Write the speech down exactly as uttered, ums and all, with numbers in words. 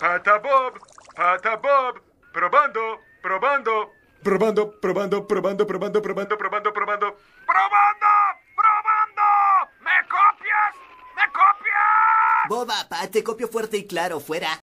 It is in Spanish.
Pata Bob, Pata Bob, probando, probando, probando, probando, probando, probando, probando, probando, probando, probando, probando. ¿Me copias? ¿Me copias? Boba, pa, te copio fuerte y claro, fuera.